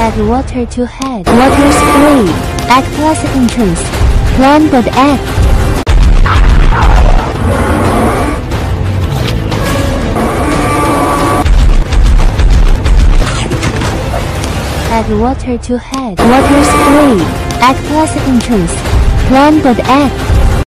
Add water to head. Water spray. Egg plus entrance. Plant the egg. Add water to head. Water spray. Egg plus entrance. Plant the egg.